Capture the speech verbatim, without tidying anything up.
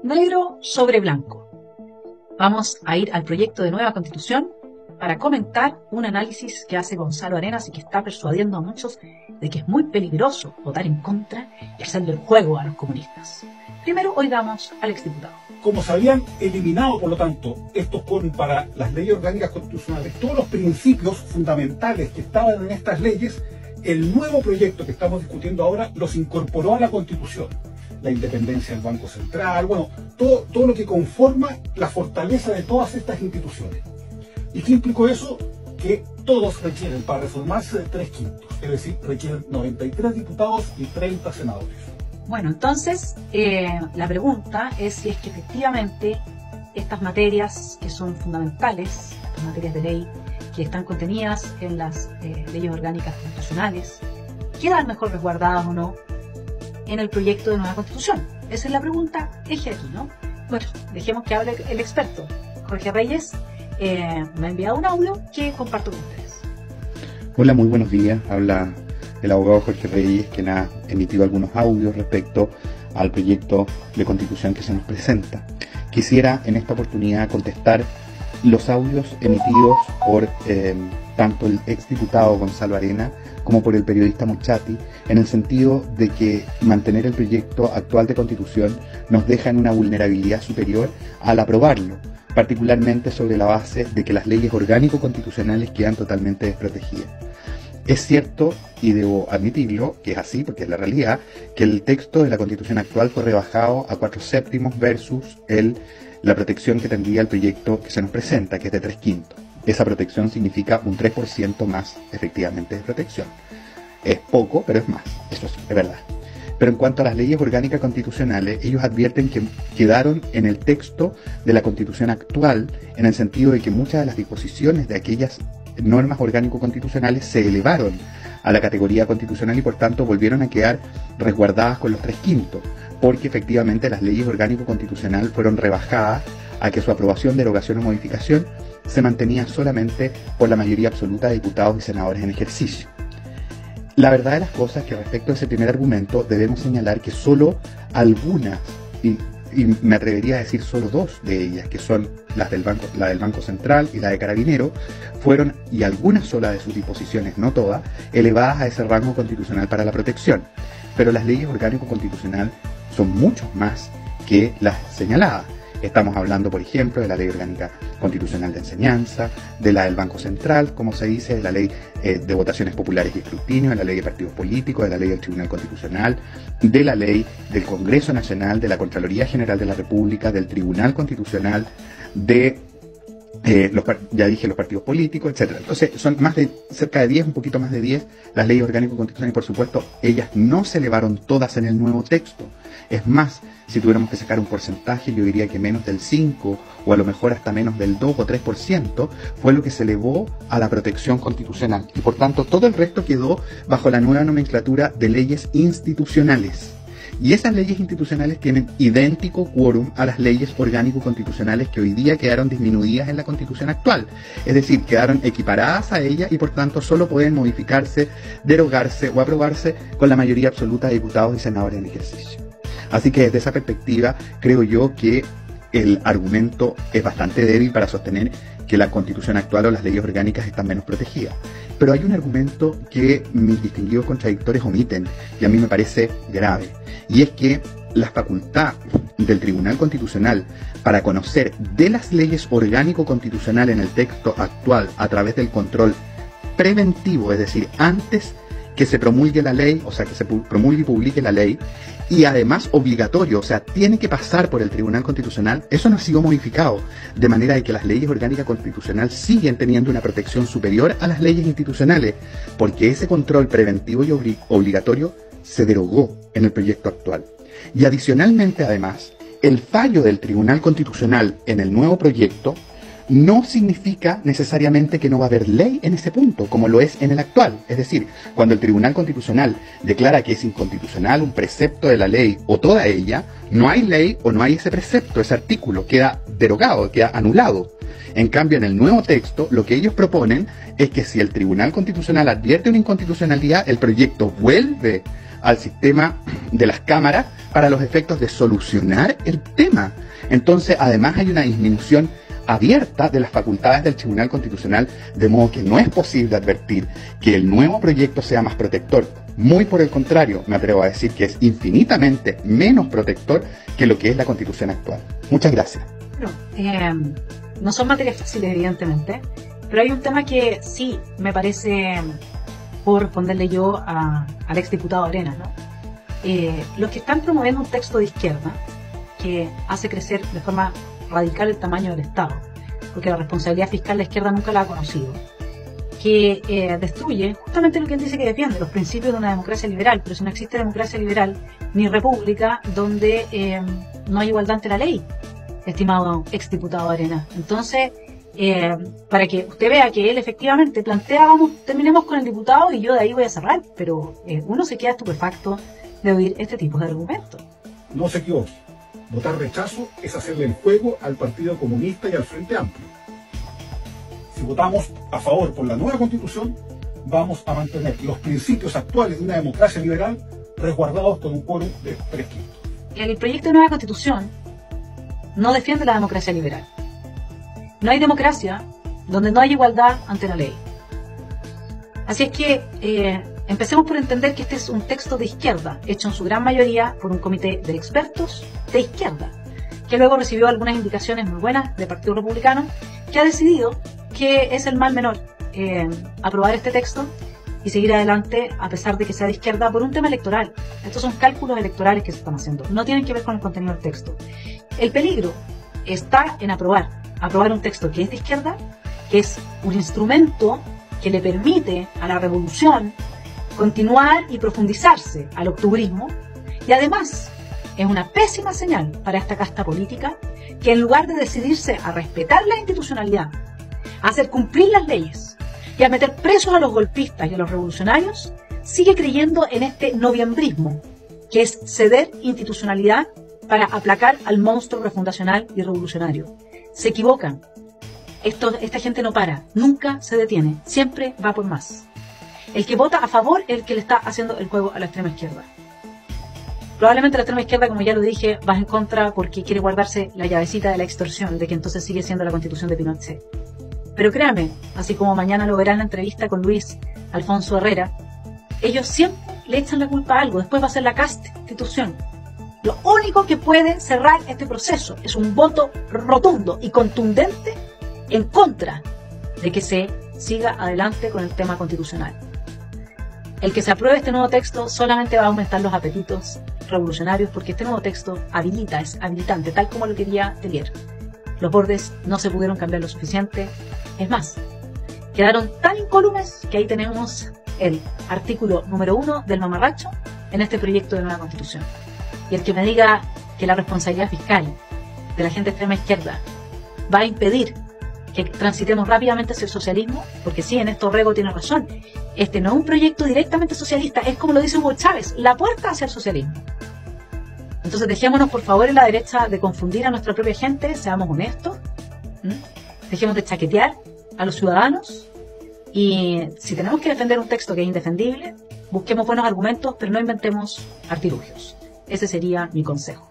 Negro sobre blanco. Vamos a ir al proyecto de nueva Constitución para comentar un análisis que hace Gonzalo Arenas y que está persuadiendo a muchos de que es muy peligroso votar en contra y hacerle el juego a los comunistas. Primero oigamos al exdiputado. Como se habían eliminado, por lo tanto, estos quórum para las leyes orgánicas constitucionales, todos los principios fundamentales que estaban en estas leyes, el nuevo proyecto que estamos discutiendo ahora los incorporó a la Constitución. La independencia del Banco Central, bueno, todo, todo lo que conforma la fortaleza de todas estas instituciones. ¿Y qué implicó eso? Que todos requieren, para reformarse, de tres quintos, es decir, requieren noventa y tres diputados y treinta senadores. Bueno, entonces, eh, la pregunta es si es que efectivamente estas materias que son fundamentales, estas materias de ley que están contenidas en las eh, leyes orgánicas constitucionales, quedan mejor resguardadas o no en el proyecto de nueva Constitución. Esa es la pregunta eje aquí, ¿no? Bueno, dejemos que hable el experto. Jorge Reyes eh, me ha enviado un audio que comparto con ustedes. Hola, muy buenos días. Habla el abogado Jorge Reyes, quien ha emitido algunos audios respecto al proyecto de Constitución que se nos presenta. Quisiera en esta oportunidad contestar los audios emitidos por eh, tanto el exdiputado Gonzalo Arenas como por el periodista Mochati, en el sentido de que mantener el proyecto actual de Constitución nos deja en una vulnerabilidad superior al aprobarlo, particularmente sobre la base de que las leyes orgánico-constitucionales quedan totalmente desprotegidas. Es cierto, y debo admitirlo, que es así, porque es la realidad, que el texto de la Constitución actual fue rebajado a cuatro séptimos versus el, la protección que tendría el proyecto que se nos presenta, que es de tres quintos. Esa protección significa un tres por ciento más, efectivamente, de protección. Es poco, pero es más, eso sí, es verdad. Pero en cuanto a las leyes orgánicas constitucionales, ellos advierten que quedaron en el texto de la Constitución actual, en el sentido de que muchas de las disposiciones de aquellas normas orgánico-constitucionales se elevaron a la categoría constitucional y por tanto volvieron a quedar resguardadas con los tres quintos, porque efectivamente las leyes orgánico-constitucionales fueron rebajadas a que su aprobación, derogación o modificación se mantenía solamente por la mayoría absoluta de diputados y senadores en ejercicio. La verdad de las cosas es que respecto a ese primer argumento debemos señalar que solo algunas, y, y me atrevería a decir solo dos de ellas, que son las del Banco, la del Banco Central y la de Carabineros, fueron, y algunas solas de sus disposiciones, no todas, elevadas a ese rango constitucional para la protección. Pero las leyes orgánico-constitucionales son mucho más que las señaladas. Estamos hablando, por ejemplo, de la Ley Orgánica Constitucional de Enseñanza, de la del Banco Central, como se dice, de la Ley eh, de Votaciones Populares y Escrutinio, de la Ley de Partidos Políticos, de la Ley del Tribunal Constitucional, de la Ley del Congreso Nacional, de la Contraloría General de la República, del Tribunal Constitucional, de, eh, los, ya dije, los partidos políticos, etcétera. Entonces, son más de, cerca de diez, un poquito más de diez, las leyes orgánicas constitucionales, y por supuesto, ellas no se elevaron todas en el nuevo texto. Es más, si tuviéramos que sacar un porcentaje, yo diría que menos del cinco o a lo mejor hasta menos del dos o tres por ciento fue lo que se elevó a la protección constitucional. Y por tanto, todo el resto quedó bajo la nueva nomenclatura de leyes institucionales. Y esas leyes institucionales tienen idéntico quórum a las leyes orgánico-constitucionales que hoy día quedaron disminuidas en la Constitución actual. Es decir, quedaron equiparadas a ella y por tanto solo pueden modificarse, derogarse o aprobarse con la mayoría absoluta de diputados y senadores en ejercicio. Así que desde esa perspectiva creo yo que el argumento es bastante débil para sostener que la Constitución actual o las leyes orgánicas están menos protegidas. Pero hay un argumento que mis distinguidos contradictores omiten y a mí me parece grave, y es que la facultad del Tribunal Constitucional para conocer de las leyes orgánico-constitucionales en el texto actual a través del control preventivo, es decir, antes que se promulgue la ley, o sea, que se promulgue y publique la ley, y además obligatorio, o sea, tiene que pasar por el Tribunal Constitucional, eso no ha sido modificado, de manera de que las leyes orgánicas constitucionales siguen teniendo una protección superior a las leyes institucionales, porque ese control preventivo y obli- obligatorio se derogó en el proyecto actual. Y adicionalmente, además, el fallo del Tribunal Constitucional en el nuevo proyecto no significa necesariamente que no va a haber ley en ese punto, como lo es en el actual. Es decir, cuando el Tribunal Constitucional declara que es inconstitucional un precepto de la ley o toda ella, no hay ley o no hay ese precepto, ese artículo queda derogado, queda anulado. En cambio, en el nuevo texto, lo que ellos proponen es que si el Tribunal Constitucional advierte una inconstitucionalidad, el proyecto vuelve al sistema de las cámaras para los efectos de solucionar el tema. Entonces, además hay una disminución abierta de las facultades del Tribunal Constitucional, de modo que no es posible advertir que el nuevo proyecto sea más protector. Muy por el contrario, me atrevo a decir que es infinitamente menos protector que lo que es la Constitución actual. Muchas gracias. Bueno, eh, no son materias fáciles, evidentemente, pero hay un tema que sí me parece, puedo responderle yo a, al exdiputado Arenas, ¿no? Eh, los que están promoviendo un texto de izquierda que hace crecer de forma radical el tamaño del Estado, porque la responsabilidad fiscal la izquierda nunca la ha conocido, que eh, destruye justamente lo que él dice que defiende, los principios de una democracia liberal. Pero si no existe democracia liberal ni república donde eh, no hay igualdad ante la ley, estimado exdiputado Arenas. Entonces, eh, para que usted vea que él efectivamente plantea, vamos, terminemos con el diputado y yo de ahí voy a cerrar, pero eh, uno se queda estupefacto de oír este tipo de argumentos. No se equivoque. Votar rechazo es hacerle el juego al Partido Comunista y al Frente Amplio. Si votamos a favor por la nueva Constitución, vamos a mantener los principios actuales de una democracia liberal resguardados con un quórum de tres quintos. El proyecto de nueva Constitución no defiende la democracia liberal. No hay democracia donde no hay igualdad ante la ley. Así es que eh, empecemos por entender que este es un texto de izquierda, hecho en su gran mayoría por un comité de expertos de izquierda, que luego recibió algunas indicaciones muy buenas del Partido Republicano, que ha decidido que es el mal menor eh, aprobar este texto y seguir adelante a pesar de que sea de izquierda por un tema electoral. Estos son cálculos electorales que se están haciendo, no tienen que ver con el contenido del texto. El peligro está en aprobar, aprobar un texto que es de izquierda, que es un instrumento que le permite a la revolución continuar y profundizarse al octubrismo, y además es una pésima señal para esta casta política que en lugar de decidirse a respetar la institucionalidad, a hacer cumplir las leyes y a meter presos a los golpistas y a los revolucionarios, sigue creyendo en este noviembrismo, que es ceder institucionalidad para aplacar al monstruo refundacional y revolucionario. Se equivocan. Esto, esta gente no para, nunca se detiene, siempre va por más. El que vota a favor es el que le está haciendo el juego a la extrema izquierda. Probablemente la extrema izquierda, como ya lo dije, va en contra porque quiere guardarse la llavecita de la extorsión, de que entonces sigue siendo la Constitución de Pinochet. Pero créanme, así como mañana lo verán en la entrevista con Luis Alfonso Herrera, ellos siempre le echan la culpa a algo, después va a ser la Constitución. Lo único que puede cerrar este proceso es un voto rotundo y contundente en contra de que se siga adelante con el tema constitucional. El que se apruebe este nuevo texto solamente va a aumentar los apetitos revolucionarios, porque este nuevo texto habilita, es habilitante, tal como lo quería Tellier. Los bordes no se pudieron cambiar lo suficiente. Es más, quedaron tan incólumes que ahí tenemos el artículo número uno del mamarracho en este proyecto de nueva Constitución. Y el que me diga que la responsabilidad fiscal de la gente extrema izquierda va a impedir que transitemos rápidamente hacia el socialismo, porque sí, en esto Rego tiene razón, este no es un proyecto directamente socialista, es como lo dice Hugo Chávez, la puerta hacia el socialismo. Entonces dejémonos por favor en la derecha de confundir a nuestra propia gente, seamos honestos, ¿Mm? dejemos de chaquetear a los ciudadanos, y si tenemos que defender un texto que es indefendible, busquemos buenos argumentos, pero no inventemos artilugios. Ese sería mi consejo.